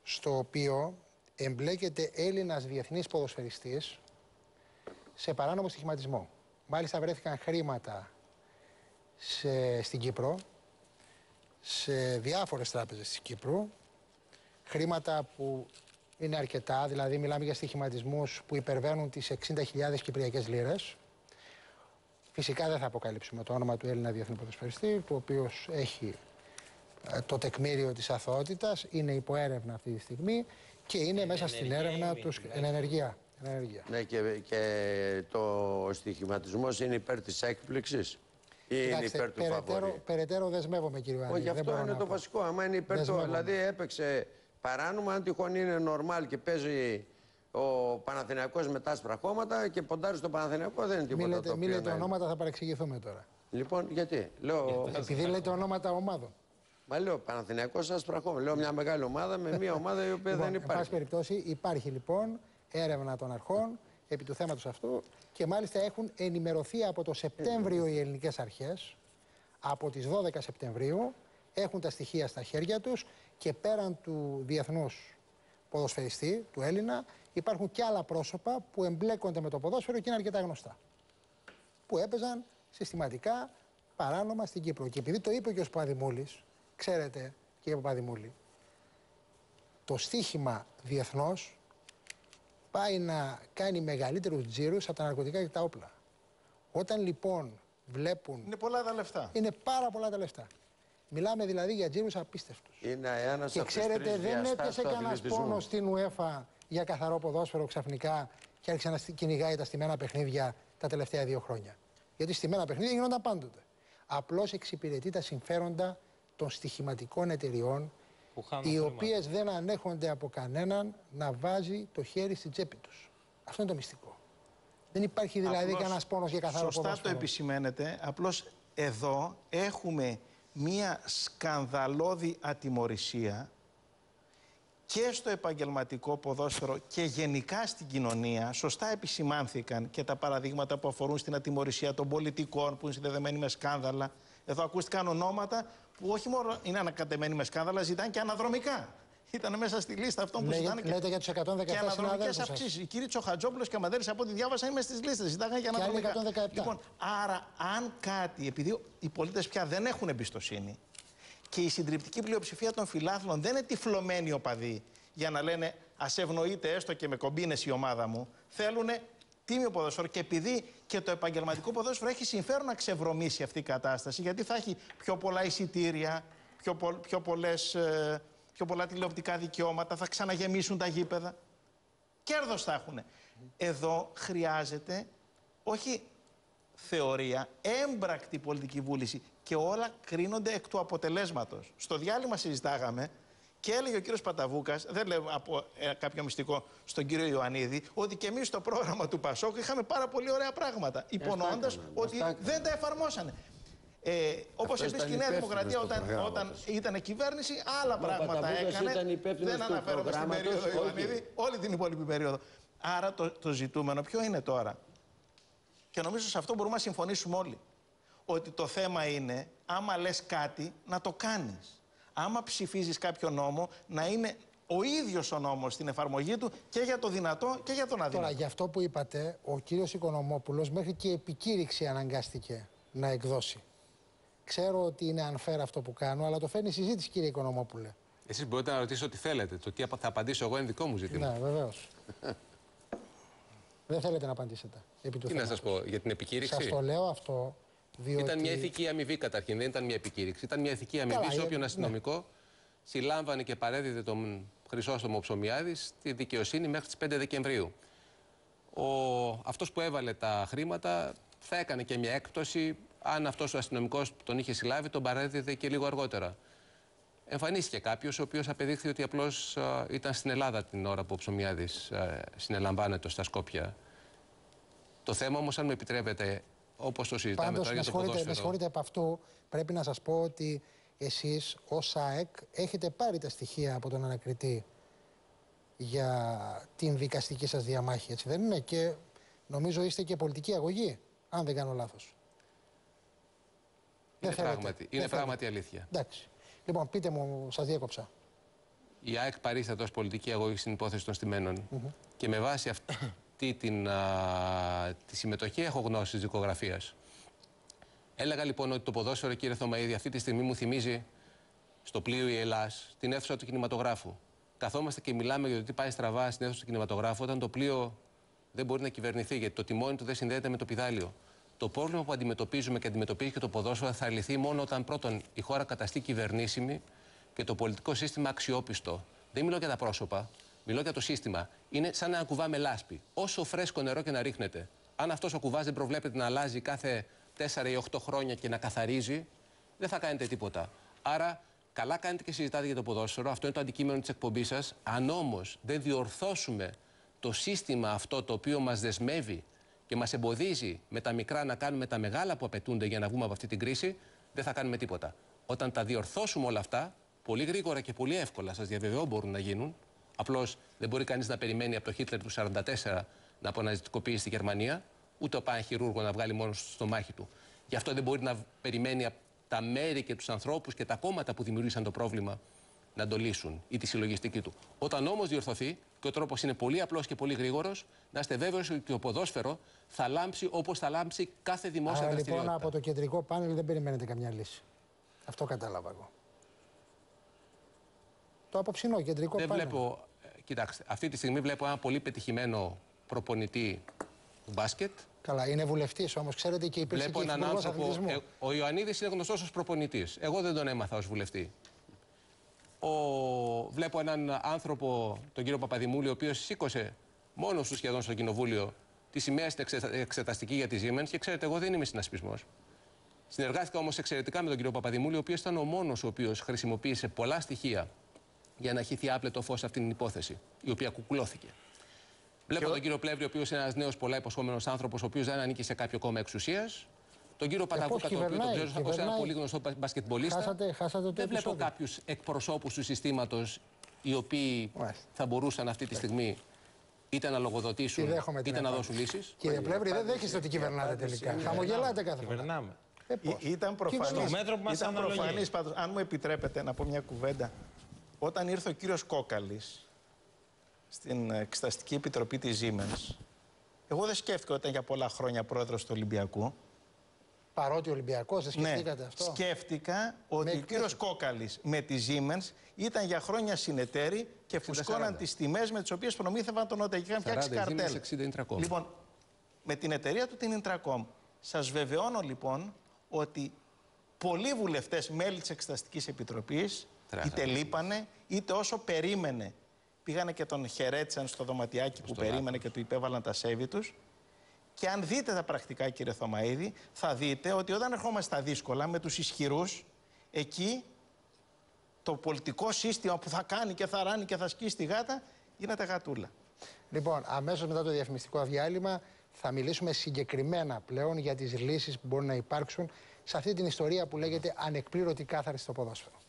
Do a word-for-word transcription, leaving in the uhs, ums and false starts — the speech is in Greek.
στο οποίο εμπλέκεται Έλληνας διεθνής ποδοσφαιριστής σε παράνομο στοιχηματισμό. Μάλιστα βρέθηκαν χρήματα σε, στην Κύπρο, σε διάφορες τράπεζες της Κύπρου, χρήματα που είναι αρκετά, δηλαδή μιλάμε για στοιχηματισμούς που υπερβαίνουν τις εξήντα χιλιάδες κυπριακές λίρες. Φυσικά δεν θα αποκαλύψουμε το όνομα του Έλληνα διεθνή ποδοσφαιριστή, του οποίου έχει ε, το τεκμήριο της αθωότητας, είναι υπό έρευνα αυτή τη στιγμή και είναι μέσα στην έρευνα του εν ενεργεία. Ναι, και, και το στοιχηματισμός είναι υπέρ της έκπληξης ή είναι υπέρ του φαβορί? Περαιτέρω δεσμεύομαι, κύριε Άννη. Όχι, αυτό είναι το βασικό. Άμα είναι υπέρ του, δηλαδή έπαιξε παράνομα, αν τυχόν είναι νορμάλ και παίζει ο Παναθηναϊκός με τα άσπρα χώματα και ποντάρει στο Παναθηναϊκό, δεν είναι τίποτα. Μη λέτε, το οποίο μη λέτε να... ονόματα, θα παρεξηγηθούμε τώρα. Λοιπόν, γιατί? Λέω... Επειδή λέτε ονόματα ομάδων. Μα λέω Παναθηναϊκός άσπρα χώματα. Λέω μια μεγάλη ομάδα με μια ομάδα η οποία λοιπόν, δεν υπάρχει. Εν πάση περιπτώσει, υπάρχει λοιπόν έρευνα των αρχών επί του θέματος αυτού και μάλιστα έχουν ενημερωθεί από το Σεπτέμβριο οι ελληνικές αρχές. Από τις δώδεκα Σεπτεμβρίου έχουν τα στοιχεία στα χέρια τους και πέραν του διεθνούς ποδοσφαιριστή, του Έλληνα, υπάρχουν και άλλα πρόσωπα που εμπλέκονται με το ποδόσφαιρο και είναι αρκετά γνωστά. Που έπαιζαν συστηματικά παράνομα στην Κύπρο. Και επειδή το είπε και ο Παπαδημούλης, ξέρετε κύριε Παπαδημούλη, το στοίχημα διεθνώς πάει να κάνει μεγαλύτερους τζίρους από τα ναρκωτικά και τα όπλα. Όταν λοιπόν βλέπουν... Είναι πολλά τα λεφτά. Είναι πάρα πολλά τα λεφτά. Μιλάμε δηλαδή για τζίρους απίστευτους. Είναι ένας και ξέρετε, δεν έπεσε κανένας πόνος στην UEFA για καθαρό ποδόσφαιρο ξαφνικά και άρχισε να κυνηγάει τα στημένα παιχνίδια τα τελευταία δύο χρόνια. Γιατί στημένα παιχνίδια γίνονταν πάντοτε. Απλώς εξυπηρετεί τα συμφέροντα των στοιχηματικών εταιριών, οι οποίες δεν ανέχονται από κανέναν να βάζει το χέρι στην τσέπη τους. Αυτό είναι το μυστικό. Δεν υπάρχει δηλαδή κανένας πόνος για καθαρό σωστά ποδόσφαιρο. Το επισημαίνετε, απλώς εδώ έχουμε μία σκανδαλώδη ατιμωρησία και στο επαγγελματικό ποδόσφαιρο και γενικά στην κοινωνία. Σωστά επισημάνθηκαν και τα παραδείγματα που αφορούν στην ατιμωρησία των πολιτικών που είναι συνδεδεμένοι με σκάνδαλα. Εδώ ακούστηκαν ονόματα που όχι μόνο είναι ανακατεμένοι με σκάνδαλα, ζητάνε και αναδρομικά. Ήταν μέσα στη λίστα αυτών που ζητάνε και, για τους εκατόν δεκαεπτά και αναδρομικές αυξήσεις. Οι κύριοι Τσοχατζόπουλος και Μαντέρης, από ό,τι διάβασα, είναι στις λίστες. Ζητάγανε και αναδρομικά. εκατόν δεκαεπτά. Λοιπόν, άρα, αν κάτι, επειδή οι πολίτες πια δεν έχουν εμπιστοσύνη και η συντριπτική πλειοψηφία των φιλάθλων δεν είναι τυφλωμένοι οπαδοί για να λένε ας ευνοείται έστω και με κομπίνες η ομάδα μου, θέλουν τίμιο ποδόσφαιρο. Και επειδή και το επαγγελματικό ποδόσφαιρο έχει συμφέρον να ξεβρωμίσει αυτή η κατάσταση, γιατί θα έχει πιο πολλά εισιτήρια, πιο, πο, πιο πολλές. Ε, πιο πολλά τηλεοπτικά δικαιώματα, θα ξαναγεμίσουν τα γήπεδα. Κέρδος θα έχουν. Εδώ χρειάζεται όχι θεωρία, έμπρακτη πολιτική βούληση και όλα κρίνονται εκ του αποτελέσματος. Στο διάλειμμα συζητάγαμε και έλεγε ο κύριος Παταβούκας, δεν λέω από ε, κάποιο μυστικό στον κύριο Ιωαννίδη, ότι και εμείς στο πρόγραμμα του Πασόκ είχαμε πάρα πολύ ωραία πράγματα, υπονοώντας ότι δεν τα εφαρμόσανε. Ε, όπως επίσης και η Νέα Δημοκρατία όταν, όταν ήταν κυβέρνηση, άλλα Μα πράγματα έκανε. Δεν αναφέρομαι στην περίοδο Ιωαννίδη, όλη την υπόλοιπη περίοδο. Άρα το, το ζητούμενο ποιο είναι τώρα? Και νομίζω σε αυτό μπορούμε να συμφωνήσουμε όλοι. Ότι το θέμα είναι, άμα λες κάτι, να το κάνεις. Άμα ψηφίζεις κάποιο νόμο, να είναι ο ίδιος ο νόμος στην εφαρμογή του και για το δυνατό και για τον αδύνατο. Τώρα, για αυτό που είπατε, ο κύριος Οικονομόπουλος μέχρι και επικήρυξη αναγκάστηκε να εκδώσει. Ξέρω ότι είναι unfair αυτό που κάνω, αλλά το φέρνει συζήτηση, κύριε Οικονομόπουλε. Εσείς μπορείτε να ρωτήσετε ό,τι θέλετε. Το τι θα απαντήσω εγώ είναι δικό μου ζήτημα. Ναι, βεβαίως. Δεν θέλετε να απαντήσετε. Επί του τι θέματος. να σας πω, για την επικήρυξη? Σας το λέω αυτό, διότι... Ήταν μια ηθική αμοιβή καταρχήν, δεν ήταν μια επικήρυξη. Ήταν μια ηθική αμοιβή σε όποιον αστυνομικό ναι. συλλάμβανε και παρέδιδε τον Χρυσόστομο Ψωμιάδη στη δικαιοσύνη μέχρι τις πέντε Δεκεμβρίου. Ο... Αυτός που έβαλε τα χρήματα θα έκανε και μια έκπτωση. Αν αυτός ο αστυνομικός τον είχε συλλάβει, τον παρέδιδε και λίγο αργότερα. Εμφανίστηκε κάποιος ο οποίος απεδείχθη ότι απλώς α, ήταν στην Ελλάδα την ώρα που ο Ψωμιάδης α, συνελαμβάνεται στα Σκόπια. Το θέμα όμως, αν με επιτρέπετε, όπως το συζητάμε Πάντως, τώρα για το ποδόσφαιρο... ποδόσφαιρο... με συγχωρείτε από αυτού, πρέπει να σας πω ότι εσείς ως ΑΕΚ έχετε πάρει τα στοιχεία από τον ανακριτή για την δικαστική σας διαμάχη, έτσι δεν είναι? Και νομίζω είστε και πολιτική αγωγή, αν δεν κάνω λάθος. Είναι, πράγματι, είναι πράγματι αλήθεια. Εντάξει. Λοιπόν, πείτε μου, σας διέκοψα. η ΑΕΚ παρίσταται ως πολιτική αγωγή στην υπόθεση των στημένων. Mm-hmm. Και με βάση αυτή την, α, τη συμμετοχή έχω γνώση της δικογραφίας. Έλεγα λοιπόν ότι το ποδόσφαιρο, κύριε Θωμαΐδη, αυτή τη στιγμή μου θυμίζει στο πλοίο η Ελλάς την αίθουσα του κινηματογράφου. Καθόμαστε και μιλάμε για το τι πάει στραβά στην αίθουσα του κινηματογράφου, όταν το πλοίο δεν μπορεί να κυβερνηθεί, γιατί το τιμόνι του δεν συνδέεται με το πηδάλιο. Το πρόβλημα που αντιμετωπίζουμε και αντιμετωπίζει και το ποδόσφαιρο θα λυθεί μόνο όταν πρώτον η χώρα καταστεί κυβερνήσιμη και το πολιτικό σύστημα αξιόπιστο. Δεν μιλώ για τα πρόσωπα, μιλώ για το σύστημα. Είναι σαν να κουβάμε λάσπη. Όσο φρέσκο νερό και να ρίχνετε, αν αυτός ο κουβάς δεν προβλέπεται να αλλάζει κάθε τέσσερα ή οκτώ χρόνια και να καθαρίζει, δεν θα κάνετε τίποτα. Άρα, καλά κάνετε και συζητάτε για το ποδόσφαιρο. Αυτό είναι το αντικείμενο της εκπομπής σας. Αν όμως δεν διορθώσουμε το σύστημα αυτό το οποίο μας δεσμεύει και μας εμποδίζει με τα μικρά να κάνουμε τα μεγάλα που απαιτούνται για να βγούμε από αυτή την κρίση, δεν θα κάνουμε τίποτα. Όταν τα διορθώσουμε όλα αυτά, πολύ γρήγορα και πολύ εύκολα, σας διαβεβαιώ, μπορούν να γίνουν. Απλώς δεν μπορεί κανείς να περιμένει από το Χίτλερ του χίλια εννιακόσια σαράντα τέσσερα να αποναζιστικοποιήσει τη Γερμανία, ούτε ο πάνε χειρούργο να βγάλει μόνο στο μάχη του. Γι' αυτό δεν μπορεί να περιμένει από τα μέρη και τους ανθρώπους και τα κόμματα που δημιούργησαν το πρόβλημα να το λύσουν ή τη συλλογιστική του. Όταν όμως διορθωθεί, και ο τρόπος είναι πολύ απλός και πολύ γρήγορος, να είστε βέβαιος ότι το ποδόσφαιρο θα λάμψει όπως θα λάμψει κάθε δημόσια Άρα, δραστηριότητα. Λοιπόν, από το κεντρικό πάνελ δεν περιμένετε καμιά λύση. Αυτό κατάλαβα εγώ. Το απόψινό κεντρικό δεν πάνελ. Βλέπω, κοιτάξτε, αυτή τη στιγμή βλέπω ένα πολύ πετυχημένο προπονητή του μπάσκετ. Καλά, είναι βουλευτής όμως, ξέρετε, και υπήρξε Βλέπω και έναν άνθρωπο. αθλητισμού. Ε, ο Ιωαννίδης είναι γνωστός ως προπονητής. Εγώ δεν τον έμαθα ως βουλευτή. Ο... Βλέπω έναν άνθρωπο, τον κύριο Παπαδημούλη, ο οποίος σήκωσε μόνος του σχεδόν στο κοινοβούλιο τη σημαία στην εξεταστική για τη Siemens. Και ξέρετε, εγώ δεν είμαι συνασπισμός. Συνεργάστηκα όμως εξαιρετικά με τον κύριο Παπαδημούλη, ο οποίος ήταν ο μόνος ο οποίος χρησιμοποίησε πολλά στοιχεία για να χυθεί άπλετο φως σε αυτήν την υπόθεση, η οποία κουκουλώθηκε. Βλέπω και τον κύριο Πλεύρη, ο οποίος είναι ένας νέος πολλά υποσχόμενος άνθρωπος, ο οποίος δεν ανήκει σε κάποιο κόμμα εξουσίας. Τον κύριο Παταβούκα, τον οποίο τον ξέρω ως ένα πολύ γνωστό μπασκετμπολίστα. Χάσατε, χάσατε το δεν βλέπω επεισόδιο. κάποιους εκπροσώπους του συστήματος οι οποίοι Μάλιστα. θα μπορούσαν αυτή τη στιγμή είτε να λογοδοτήσουν είτε να δώσουν λύσεις. Κύριε Πλεύρη, δεν δέχεστε ότι κυβερνάτε τελικά. Χαμογελάτε κάθε φορά. Ε, ήταν προφανής, ήταν προφανής πάντως. Αν μου επιτρέπετε να πω μια κουβέντα. Όταν ήρθε ο κύριος Κόκαλης στην Εξεταστική Επιτροπή της Siemens, εγώ δεν σκέφτηκα ότι ήταν για πολλά χρόνια πρόεδρος του Ολυμπιακού. Παρότι ο Ολυμπιακός, δεν σκεφτήκατε ναι, αυτό. Σκέφτηκα ότι ο κύριος Κόκαλης με τη Siemens ήταν για χρόνια συνεταίροι και φουσκώναν τις τιμές με τις οποίες προμήθευαν τον ΟΤΕ και είχαν φτιάξει καρτέλ. Λοιπόν, με την εταιρεία του την Intracom, σας βεβαιώνω λοιπόν ότι πολλοί βουλευτές μέλη της Εξεταστικής Επιτροπής είτε λείπανε, είτε όσο περίμενε. Πήγανε και τον χαιρέτησαν στο δωματιάκι που περίμενε και του υπέβαλαν τα σέβη τους. Και αν δείτε τα πρακτικά, κύριε Θωμαΐδη, θα δείτε ότι όταν ερχόμαστε στα δύσκολα με τους ισχυρούς, εκεί το πολιτικό σύστημα που θα κάνει και θα ράνει και θα σκίσει τη γάτα, γίνεται γατούλα. Λοιπόν, αμέσως μετά το διαφημιστικό διάλειμμα θα μιλήσουμε συγκεκριμένα πλέον για τις λύσεις που μπορούν να υπάρξουν σε αυτή την ιστορία που λέγεται ανεκπλήρωτη κάθαρση στο ποδόσφαιρο.